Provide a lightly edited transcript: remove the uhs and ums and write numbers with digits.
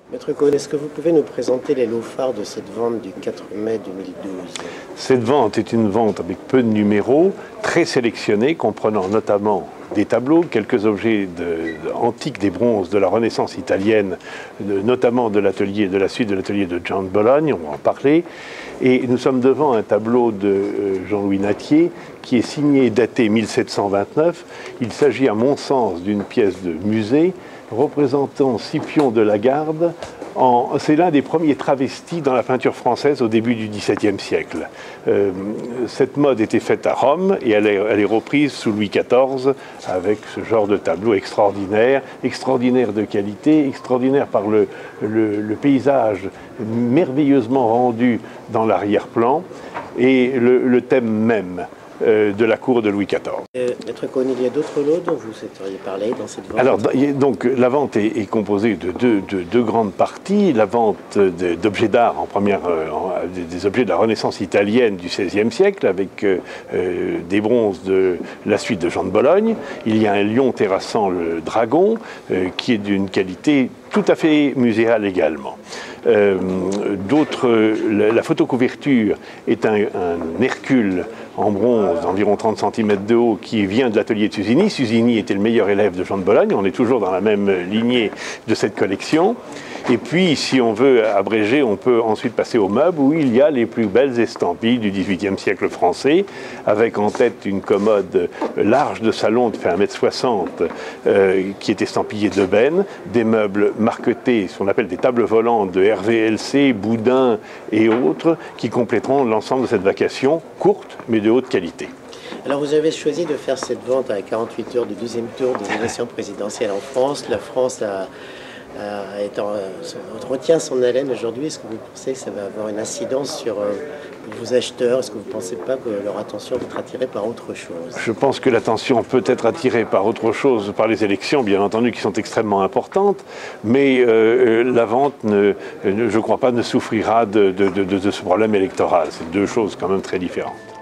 Maître Cohen, est-ce que vous pouvez nous présenter les lots phares de cette vente du 4 mai 2012? Cette vente est une vente avec peu de numéros, très sélectionnée, comprenant notamment des tableaux, quelques objets antiques, des bronzes de la Renaissance italienne, notamment de la suite de l'atelier de John Bologne, on va en parler. Et nous sommes devant un tableau de Jean-Louis Nattier qui est signé et daté 1729. Il s'agit à mon sens d'une pièce de musée représentant Scipion de la Garde. C'est l'un des premiers travestis dans la peinture française au début du XVIIe siècle. Cette mode était faite à Rome et elle est reprise sous Louis XIV avec ce genre de tableau extraordinaire de qualité, extraordinaire par le paysage merveilleusement rendu dans l'arrière-plan et le thème même de la cour de Louis XIV. Maître Cohen, il y a d'autres lots dont vous souhaiteriez parler dans cette vente? Alors, donc, la vente est composée de deux grandes parties. La vente d'objets d'art, des objets de la Renaissance italienne du XVIe siècle, avec des bronzes de la suite de Jean de Bologne. Il y a un lion terrassant le dragon, qui est d'une qualité tout à fait muséale également. La photocouverture est un Hercule en bronze d'environ 30 cm de haut qui vient de l'atelier de Susini. Susini était le meilleur élève de Jean de Bologne. On est toujours dans la même lignée de cette collection. Et puis, si on veut abréger, on peut ensuite passer aux meubles où il y a les plus belles estampilles du XVIIIe siècle français, avec en tête une commode large de salon de fait 1,60 m qui est estampillée d'ébène, des meubles marquetés, ce qu'on appelle des tables volantes de RVLC, Boudin et autres, qui compléteront l'ensemble de cette vacation courte mais de haute qualité. Alors vous avez choisi de faire cette vente à 48 heures du 12e tour des élections présidentielles en France. La France retient son haleine aujourd'hui. Est-ce que vous pensez que ça va avoir une incidence sur vos acheteurs? Est-ce que vous ne pensez pas que leur attention va être attirée par autre chose? Je pense que l'attention peut être attirée par autre chose, par les élections, bien entendu, qui sont extrêmement importantes, mais la vente, je ne crois pas, ne souffrira de ce problème électoral. C'est deux choses quand même très différentes.